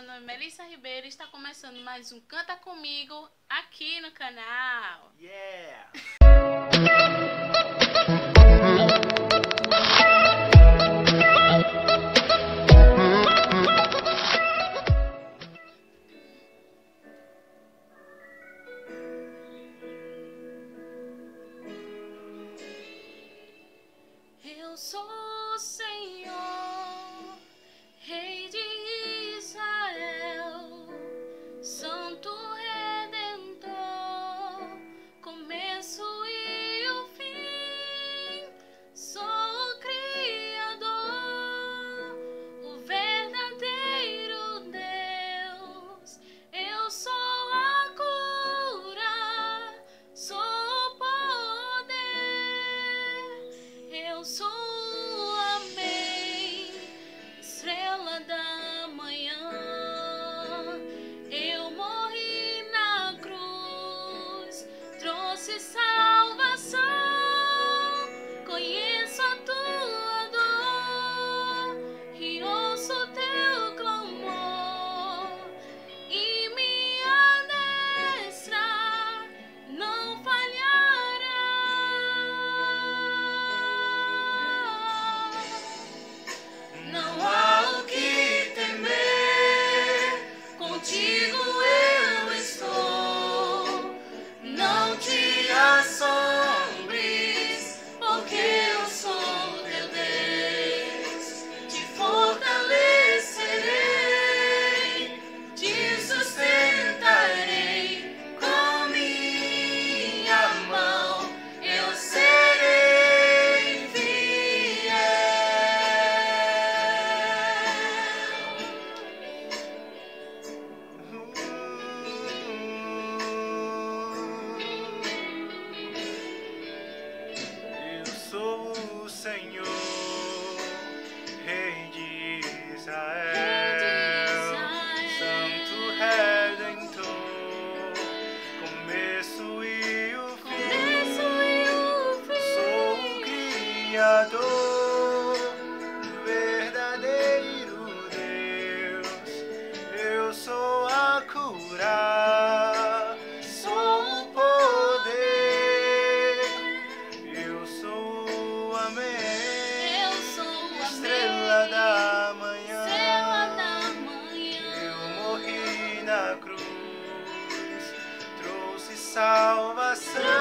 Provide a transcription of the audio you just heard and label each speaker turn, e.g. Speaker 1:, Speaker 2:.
Speaker 1: meu nome é Melissa Ribeiro e está começando mais um Canta Comigo aqui no canal.
Speaker 2: Yeah!
Speaker 1: Eu sou o Senhor, Rei de Israel, Santo Redentor, começo e o fim. Sou o Criador, o verdadeiro Deus. Eu sou a cura, sou o poder. Eu sou o Amém, estrela da manhã. Eu morri na cruz, trouxe salvação. Conheço a tua dor e ouço teu clamor. E minha destra não falhará. Não há o que temer, contigo eu estou. Não te assombres, porque eu sou teu Deus. Te fortalecerei, te sustentarei com minha mão. Eu serei fiel.
Speaker 2: Eu sou o Senhor, Rei de Israel, Santo Redentor, começo e o fim. Sou o Criador, o verdadeiro Deus. Eu sou a cura, sou o poder. Eu sou o Amém,
Speaker 1: Eu sou a
Speaker 2: estrela da manhã.
Speaker 1: estrela da manhã.
Speaker 2: Eu morri na cruz, trouxe salvação.